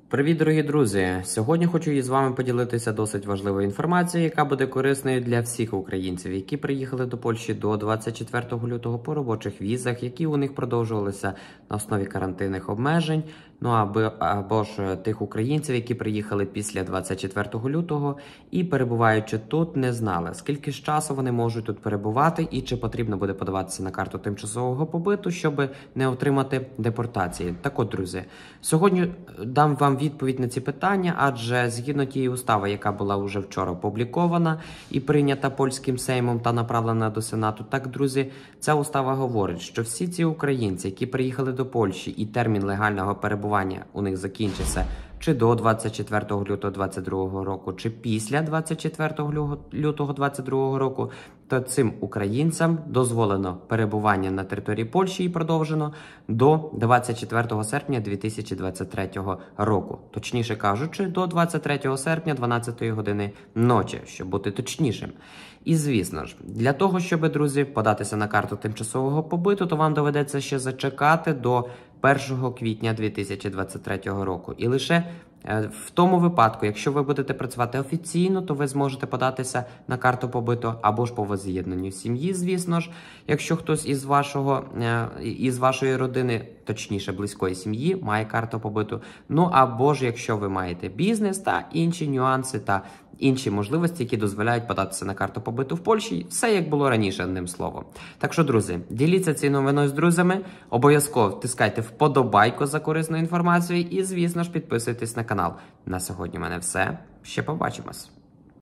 Привіт, дорогі друзі! Сьогодні хочу із вами поділитися досить важливою інформацією, яка буде корисною для всіх українців, які приїхали до Польщі до 24 лютого по робочих візах, які у них продовжувалися на основі карантинних обмежень. Або ж тих українців, які приїхали після 24 лютого і, перебуваючи тут, не знали, скільки ж часу вони можуть тут перебувати і чи потрібно буде подаватися на карту тимчасового побиту, щоб не отримати депортації. Так от, друзі, сьогодні дам вам відповідь на ці питання, адже згідно тієї устави, яка була вже вчора опублікована і прийнята польським Сеймом та направлена до Сенату, так, друзі, ця устава говорить, що всі ці українці, які приїхали до Польщі і термін легального перебування у них закінчиться чи до 24 лютого 2022 року, чи після 24 лютого 2022 року, то цим українцям дозволено перебування на території Польщі і продовжено до 24 серпня 2023 року. Точніше кажучи, до 23 серпня 12 години ночі, щоб бути точнішим. І, звісно ж, для того, щоб, друзі, податися на карту тимчасового побиту, то вам доведеться ще зачекати до 1 квітня 2023 року. І лише в тому випадку, якщо ви будете працювати офіційно, то ви зможете податися на карту побиту або ж по возз'єднанню сім'ї, звісно ж, якщо хтось із вашої родини, точніше близької сім'ї, має карту побиту, або ж якщо ви маєте бізнес та інші нюанси та інші можливості, які дозволяють податися на карту побиту в Польщі. Все як було раніше, одним словом. Так що, друзі, діліться цією новиною з друзями, обов'язково втискайте вподобайку за корисну інформацію і, звісно ж, підписуйтесь на канал. На сьогодні в мене все. Ще побачимось.